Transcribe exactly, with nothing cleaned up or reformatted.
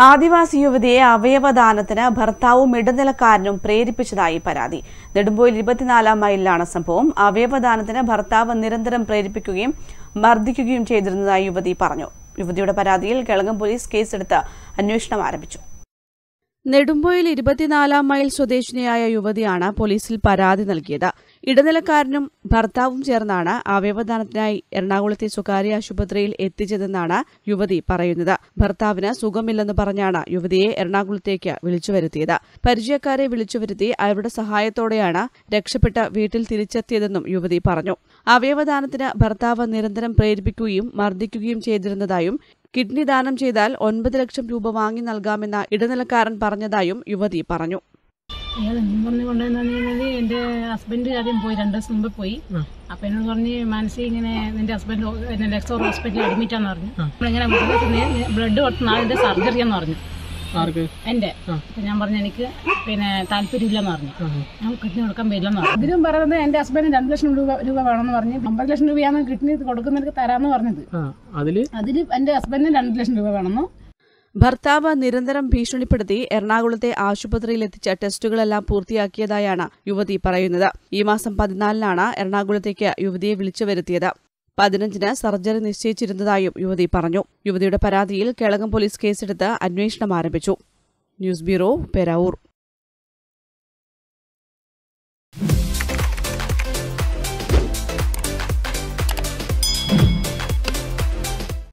ആദിവാസി യുവതിയെ അവയവദാനത്തിന് ഭർത്താവും ഇടനിലക്കാരനും പ്രേരിപ്പിച്ചതായി പരാതി. നെടുമ്പോയിൽ ഇരുപത്തിനാലാം മൈലിലാണ് സംഭവം. അവയവദാനത്തിന് ഭർത്താവ് നിരന്തരം പ്രേരിപ്പിക്കുകയും മർദ്ദിക്കുകയും ചെയ്തിരുന്നതായി യുവതി പറഞ്ഞു. യുവതിയുടെ പരാതിയിൽ കേളകം പോലീസ് കേസെടുത്ത് അന്വേഷണം ആരംഭിച്ചു. നെടുമ്പോയിൽ ഇരുപത്തിനാലാം മൈൽ സ്വദേശിനിയായ യുവതിയാണ് പോലീസിൽ പരാതി നൽകിയത്. ഇടനിലക്കാരനും ഭർത്താവും ചേർന്നാണ് അവയവദാനത്തിനായി എറണാകുളത്തെ സ്വകാര്യ ആശുപത്രിയിൽ എത്തിച്ചതെന്നാണ് യുവതി പറയുന്നത്. ഭർത്താവിന് സുഖമില്ലെന്ന് പറഞ്ഞാണ് യുവതിയെ എറണാകുളത്തേക്ക് വിളിച്ചുവരുത്തിയത്. പരിചയക്കാരെ വിളിച്ചുവരുത്തി അവരുടെ സഹായത്തോടെയാണ് രക്ഷപ്പെട്ട് വീട്ടിൽ തിരിച്ചെത്തിയതെന്നും യുവതി പറഞ്ഞു. അവയവദാനത്തിന് ഭർത്താവ് നിരന്തരം പ്രേരിപ്പിക്കുകയും മർദ്ദിക്കുകയും ചെയ്തിരുന്നതായും കിഡ്നി ദാനം ചെയ്താൽ ഒൻപത് ലക്ഷം രൂപ വാങ്ങി നൽകാമെന്ന ഇടനിലക്കാരൻ പറഞ്ഞതായും യുവതി പറഞ്ഞു. എന്റെ ഹസ്ബൻഡ് ആദ്യം പോയി, രണ്ടു ദിവസം മുമ്പ് പോയി. അപ്പൊ എന്നോട് പറഞ്ഞ് മനസ്സിൽ ഇങ്ങനെ നിന്റെ ഹസ്ബൻഡ് ലെക്സോർ ഹോസ്പിറ്റലിൽ അഡ്മിറ്റാന്ന് പറഞ്ഞു. ഇങ്ങനെ ബ്ലഡ് കൊടുത്ത നാളിന്റെ സർജറിയാന്ന് പറഞ്ഞു എന്റെ. ഞാൻ പറഞ്ഞു എനിക്ക് പിന്നെ താല്പര്യമില്ലെന്ന് പറഞ്ഞു. ഞാൻ കിഡ്നി കൊടുക്കാൻ പറ്റില്ലെന്ന് പറഞ്ഞു. ഇതിലും പറയുന്നത് എന്റെ ഹസ്ബൻഡ് രണ്ടു ലക്ഷം രൂപ രൂപ വേണമെന്ന് പറഞ്ഞ് അമ്പത് ലക്ഷം രൂപയാണ് കിഡ്നി കൊടുക്കുന്നവർക്ക് തരാന്ന് പറഞ്ഞത്. അതില് എന്റെ ഹസ്ബൻഡിന് രണ്ടു ലക്ഷം രൂപ വേണമെന്നു. ഭർത്താവ് നിരന്തരം ഭീഷണിപ്പെടുത്തി എറണാകുളത്തെ ആശുപത്രിയിൽ എത്തിച്ച ടെസ്റ്റുകളെല്ലാം പൂർത്തിയാക്കിയതായാണ് യുവതി പറയുന്നത്. ഈ മാസം പതിനാലിനാണ് എറണാകുളത്തേക്ക് യുവതിയെ വിളിച്ചു വരുത്തിയത്. പതിനഞ്ചിന് സർജറി നിശ്ചയിച്ചിരുന്നതായും യുവതി പറഞ്ഞു. യുവതിയുടെ പരാതിയിൽ കേളകം പോലീസ് കേസെടുത്ത് അന്വേഷണം ആരംഭിച്ചു. News bureau, Peravoor.